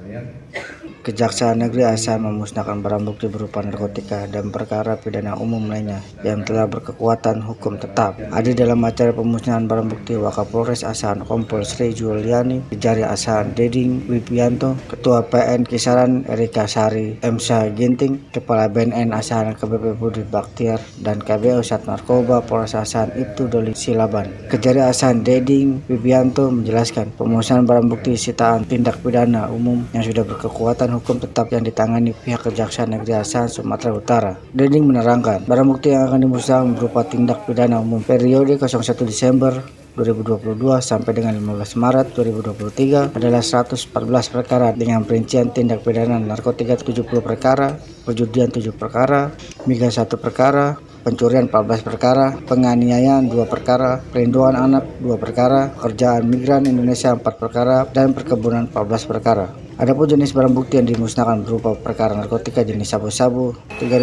Kejaksaan Negeri Asahan memusnahkan barang bukti berupa narkotika dan perkara pidana umum lainnya yang telah berkekuatan hukum tetap. Hadir dalam acara pemusnahan barang bukti Wakapolres Asahan Kompol Sri Juliani, Kejari Asahan Deding Wipianto, Ketua PN Kisaran Erika Sari Emsa Ginting, Kepala BNN Asahan KBP Budi Baktiar, dan KBO Sat Narkoba Polres Asahan Ibtu Doli Silaban. Kejari Asahan Deding Wipianto menjelaskan pemusnahan barang bukti sitaan tindak pidana umum yang sudah berkekuatan hukum tetap yang ditangani pihak Kejaksaan Negeri Asahan Sumatera Utara. Deding menerangkan, barang bukti yang akan dimusnahkan berupa tindak pidana umum periode 01 Desember 2022 sampai dengan 15 Maret 2023 adalah 114 perkara dengan perincian tindak pidana narkotika 70 perkara, perjudian 7 perkara, migas 1 perkara, pencurian 14 perkara, penganiayaan 2 perkara, perlindungan anak 2 perkara, pekerjaan migran Indonesia 4 perkara, dan perkebunan 14 perkara. Adapun jenis barang bukti yang dimusnahkan berupa perkara narkotika jenis sabu-sabu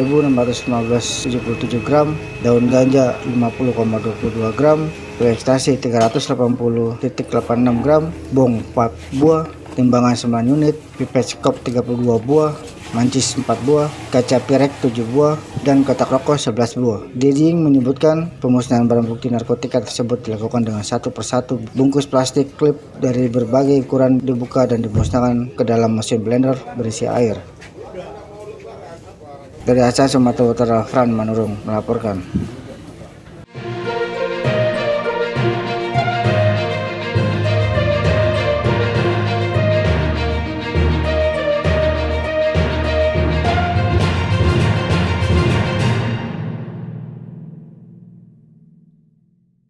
3.677 gram, daun ganja 50,22 gram, pil ekstasi 380,86 gram, bong 4 buah, timbangan 9 unit, pipet skop 32 buah, mancis 4 buah, kaca pirek 7 buah, dan kotak rokok 11 buah. Deding menyebutkan pemusnahan barang bukti narkotika tersebut dilakukan dengan satu persatu bungkus plastik klip dari berbagai ukuran dibuka dan dimusnahkan ke dalam mesin blender berisi air. Dari Asahan Sumatera Utara, Fran Manurung melaporkan.